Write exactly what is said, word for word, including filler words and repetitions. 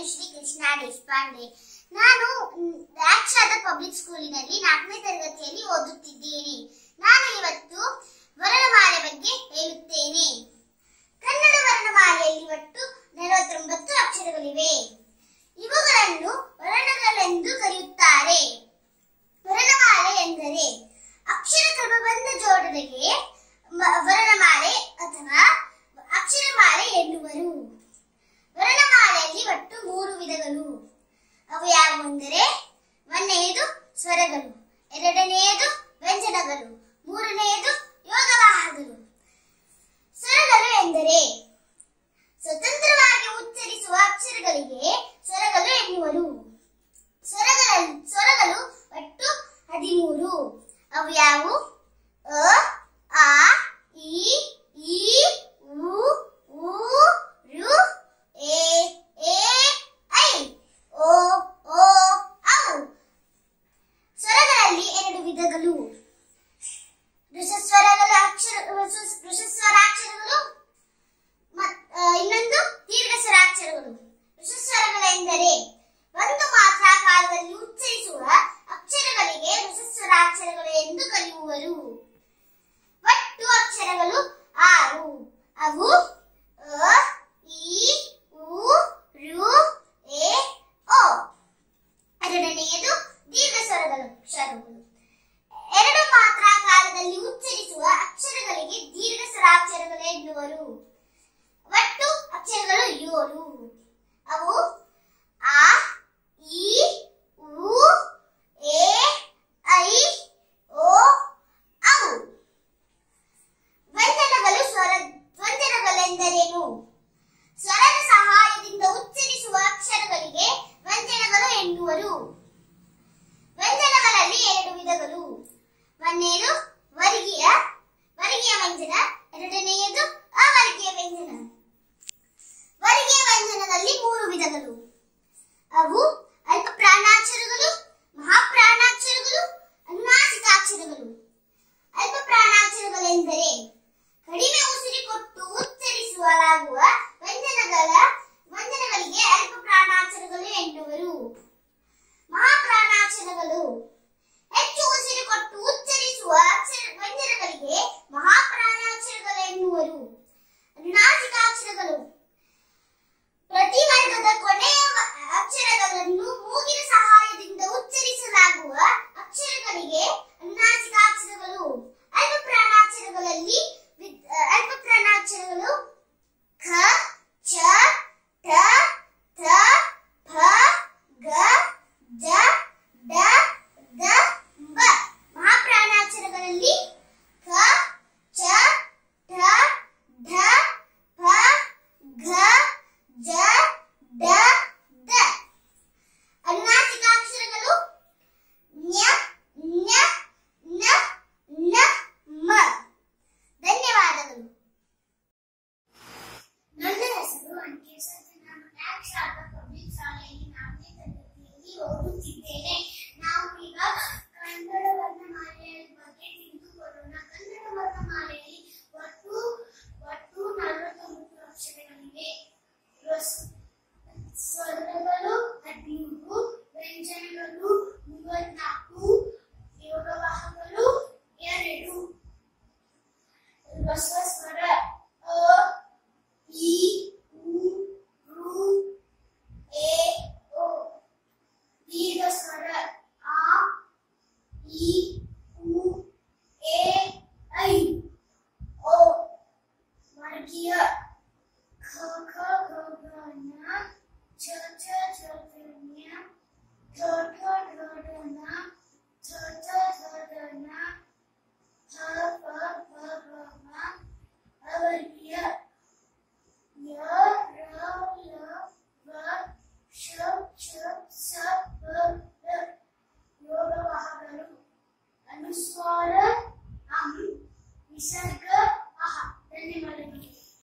Tanushri Deeshpande. ನಾನು ರಾಕ್ಷಾದ public ಸ್ಕೂಲಿನಲ್ಲಿ ನಾಲ್ಕನೇ ತರಗತಿಯಲ್ಲಿ ಓದುತ್ತಿದ್ದೇನೆ. ನಾನು ಇವತ್ತು ವರ್ಣಮಾಲೆ ಬಗ್ಗೆ ಹೇಳುತ್ತೇನೆ. ಕನ್ನಡ ವರ್ಣಮಾಲೆಯಲ್ಲಿ ಒಟ್ಟು ನಲವತ್ತೊಂಬತ್ತು ಅಕ್ಷರಗಳಿವೆ. ಇವುಗಳನ್ನು ವರ್ಣಗಳೆಂದು ಕರೆಯುತ್ತಾರೆ. ವರ್ಣಮಾಲೆ ಎಂದರೆ ಅಕ್ಷರ ಕ್ರಮಬದ್ಧ ಜೋಡಣೆಗೆ ವರ್ಣಮಾಲೆ ಅಥವಾ ಅಕ್ಷರಮಾಲೆ ಎನ್ನುವರು. ವರ್ಣಮಾಲೆಯಲ್ಲಿ ಒಟ್ಟು ಮೂರು ವಿಧಗಳು. ಅವು ಯಾವುವೆಂದರೆ ಒಂದನೆಯದು ಸ್ವರಗಳು, ಎರಡನೆಯದು ವ್ಯಂಜನಗಳು, ಮೂರನೆಯದು ಯೋಗವಾಹಗಳು. ಸ್ವರಗಳು ಎಂದರೆ ಸ್ವತಂತ್ರವಾಗಿ ಉಚ್ಚರಿಸುವ ಅಕ್ಷರಗಳಿಗೆ ಸ್ವರಗಳು ಎನ್ನುವರು. ಸ್ವರಗಳ ಸ್ವರಗಳು ಒಟ್ಟು ಹದಿಮೂರು. ಅವು ಯಾವುವು? ಅ, ಆ, ಇ, ಈ, ಉ, ಊ, ಋ, ಎ, ಎ, ಐ, ಓ, ಓ, ಔ. ಸ್ವರಗಳಲ್ಲಿ ಎರಡು ವಿಧಗಳು. ಋಷಸ್ವರಗಳ ಅಕ್ಷರ ಋಷಸ್ವರಾಕ್ಷರಗಳು, ಇನ್ನೊಂದು ದೀರ್ಘಸ್ವರಾಕ್ಷರಗಳು. ಋಷಸ್ವರಗಳೆಂದರೆ ಒಂದು ಮಾತ್ರ ಕಾಲದಲ್ಲಿ ಉಚ್ಚರಿಸುವ ಅಕ್ಷರಗಳಿಗೆ ಋಷಸ್ವರಾಕ್ಷರಗಳು ಎಂದು ಕರೆಯುವರು. ಒಟ್ಟು ಅಕ್ಷರಗಳು ಆರು. ಅವು ಅ, ಈ, ಉ, ಋ, ಎ, ಓ. ಎರಡನೆಯದು ದೀರ್ಘ ಸ್ವರಗಳು ಅಕ್ಷರಗಳು. ಎರಡು ಮಾತ್ರ ಕಾಲದಲ್ಲಿ ಉಚ್ಚರಿಸುವ ಅಕ್ಷರಗಳಿಗೆ ದೀರ್ಘ ಸ್ವರಾಕ್ಷರಗಳು ಎನ್ನುವರು. ಒಟ್ಟು ಅಕ್ಷರಗಳು ಏಳು. ಅವು ಆ, ಈ, ಉ, ಎ, ಐ, ಓ, ಔ. ವ್ಯಂಜನಗಳು ಸ್ವರ ವ್ಯಂಜನಗಳೆಂದರೇನು? ಸ್ವರದ ಸಹಾಯದಿಂದ ಉಚ್ಚರಿಸುವ ಅಕ್ಷರಗಳಿಗೆ ವ್ಯಂಜನಗಳು ಎನ್ನುವರು. ವ್ಯಂಜನಗಳಲ್ಲಿ ಎರಡು ವಿಧಗಳು. ಒಂದನೆಯದು ವರ್ಗೀಯ ವರ್ಗೀಯ ವ್ಯಂಜನ, ಎರಡನೆಯದು ಅವರ್ಗೀಯ ವ್ಯಂಜನ. ವರ್ಗೀಯ ವ್ಯಂಜನದಲ್ಲಿ ಮೂರು ವಿಧಗಳು. ಅವು ಅಲ್ಪ ಪ್ರಾಣಾಕ್ಷರಗಳು, ಮಹಾಪ್ರಾಣಾಕ್ಷರಗಳು, ಅನುನಾಸಿಕಾಕ್ಷರಗಳು. ಅಲ್ಪ ಪ್ರಾಣಾಕ್ಷರಗಳೆಂದರೆ ಕಡಿಮೆ ಉಸಿರು ಕೊಟ್ಟು ಉಚ್ಚರಿಸಲಾಗುವ ವ್ಯಂಜನಗಳ ವ್ಯಂಜನಗಳಿಗೆ ಅಲ್ಪ ಪ್ರಾಣಾಕ್ಷರಗಳು ಎನ್ನುವರು. ಮಹಾಪ್ರಾಣಾಕ್ಷರಗಳು ಹೆಚ್ಚು ಉಸಿರು ಕೊಟ್ಟು ಉಚ್ಚರಿಸುವ ಅಕ್ಷರ ವ್ಯಂಜನಗಳಿಗೆ ಮಹಾಪ್ರಾಣಾಕ್ಷರಗಳು ಎನ್ನುವರು. ಅನುನಾಸಿಕಾಕ್ಷರಗಳು ಪ್ರತಿ ವರ್ಗದ ಕೊನೆಯ ಅಕ್ಷರಗಳನ್ನು ಮೂಗಿನ ಸಹಾಯದಿಂದ ಉಚ್ಚರಿಸಲಾಗುವ ಅಕ್ಷರಗಳಿಗೆ ಅನುನಾಸಿಕಾಕ್ಷರಗಳು. ಅಲ್ಪ ಪ್ರಾಣಾಕ್ಷರಗಳಲ್ಲಿ ಅಲ್ಪ ಪ್ರಾಣಾಕ್ಷರಗಳು ಖ, ಛ, ಠ, ಥ, ಫ, ಗ, ಜ, ಡ, ದ, ಬ. ಮಹಾಪ್ರಾಣಾಕ್ಷರಗಳಲ್ಲಿ ಖ, ಛ, ಠ, ಢ, ಫ, ಘ, ಜ, ಡ, ದ. ಅನುನಾಸಿಕಾಕ್ಷರಗಳು ಞ, ಞ, ನ, ನ, ಮ. ಧನ್ಯವಾದಗಳು. ನನ್ನ ಹೆಸರು ಅನಿಕೇತ್. ನಾನು ರಾಕ್ಷಾದ ಪಬ್ಲಿಕ್ ಶಾಲೆಯಲ್ಲಿ ನಾಲ್ಕನೇ ತರಗತಿಯಲ್ಲಿ ಓದುತ್ತಿದ್ದೇನೆ. ನಾವು ಈಗ ಕನ್ನಡ ವರ್ಣಮಾಲೆಯ ಬಗ್ಗೆ ತಿಳಿದುಕೊಳ್ಳೋಣ. ಕನ್ನಡ ವರ್ಣಮಾಲೆಯಲ್ಲಿ ಒಟ್ಟು ಒಟ್ಟು ನಲವತ್ತೊಂಬತ್ತು ಅಕ್ಷರಗಳಿವೆ. ಸ್ವರಗಳು ಹದಿಮೂರು, ವ್ಯಂಜನಗಳು ಮೂವತ್ನಾಲ್ಕು, ಯೋಗವಾಹಗಳು ಎರಡು. ಸ್ವರ ಅ, ಈ, ಉ, ಋ, ಎ, ಓ. ದೀರ್ಘ ಸ್ವರ ಆ, ಈ, ಉ, ಎ, ಐ, ಓ. ವರ್ಗೀಯ ಖ, ಖ, ಗ, ಘ, ಞ, ಛ, ಛ, ಛ, ಛ, ಞ, ಠ, ಠ, ಢ, ಢ, ಣ, ಥ, ಥ, ಥ, ಧ, ನ, ಥ, ಪ, ಪ, ಗ, ಮ. ಅವರ್ಗೀಯ ಯ, ರ, ಲ, ವ, ಶ, ಶ, ಸ, ಪ, ರ. ಯೋಗವಾಹಗಳು ಅನುಸ್ವಾರ ಅಂ, ವಿಸರ್ಗ ಅಹ. ಧನ್ಯವಾದಗಳು.